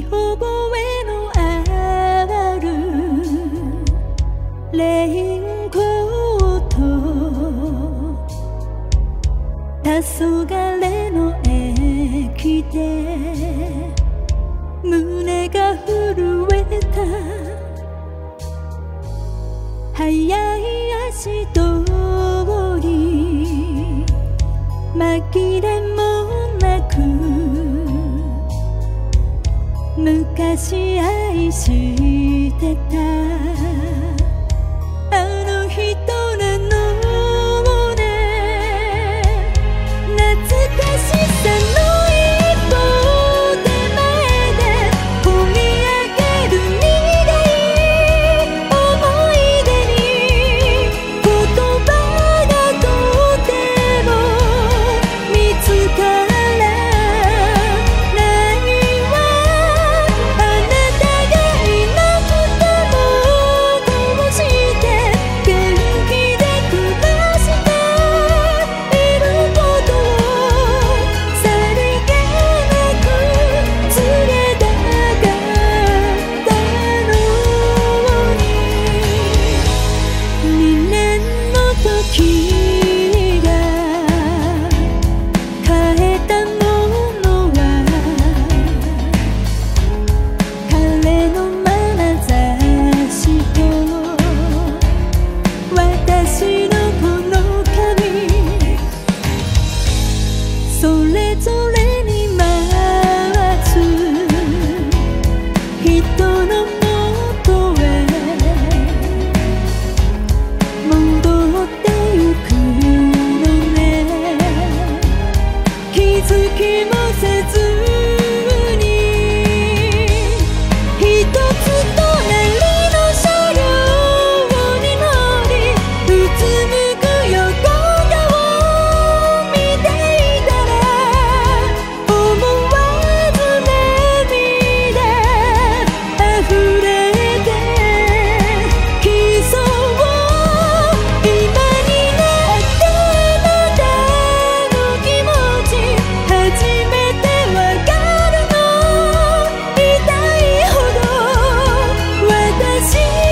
覚えのあるレインコート、黄昏の駅で胸が震えた。速い足取り紛れもなく、昔愛してたあの人なのね。懐かしさの一歩手前で込み上げる苦い思い出に、言葉がとても見つからないわ。あなたがいなくてもこうして元気で暮らしていることをさりげなく告げたかったのに、2年の時が変えたものは彼の眼差しと私のこの髪、それぞれに待つ人のもとへ戻ってゆくのね。気づきもせずに一つ隣の車両に乗り、うつむく横顔見ていたら、思わず涙溢れてきそう。今になってまたの気持ち初めてわかるの。痛いほど私